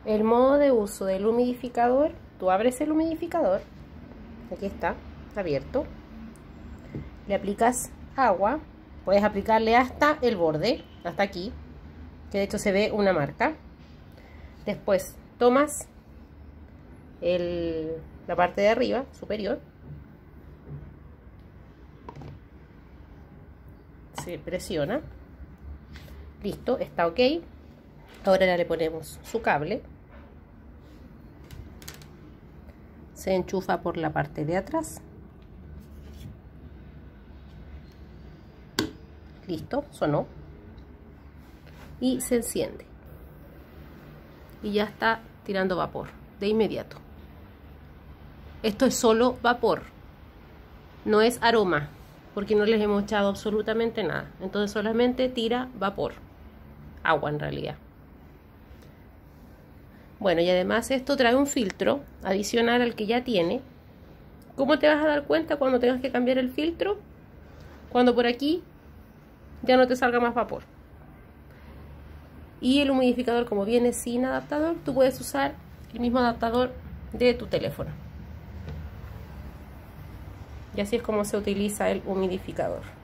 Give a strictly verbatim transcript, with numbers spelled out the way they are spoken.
El modo de uso del humidificador: tú abres el humidificador, aquí está, abierto, le aplicas agua, puedes aplicarle hasta el borde, hasta aquí, que de hecho se ve una marca. Después tomas el, la parte de arriba, superior, se presiona, listo, está ok. Ahora le ponemos su cable, se enchufa por la parte de atrás, listo, sonó y se enciende y ya está tirando vapor de inmediato. Esto es solo vapor, no es aroma, porque no les hemos echado absolutamente nada, entonces solamente tira vapor, agua en realidad. Bueno, y además esto trae un filtro adicional al que ya tiene. ¿Cómo te vas a dar cuenta cuando tengas que cambiar el filtro? Cuando por aquí ya no te salga más vapor. Y el humidificador, como viene sin adaptador, tú puedes usar el mismo adaptador de tu teléfono. Y así es como se utiliza el humidificador.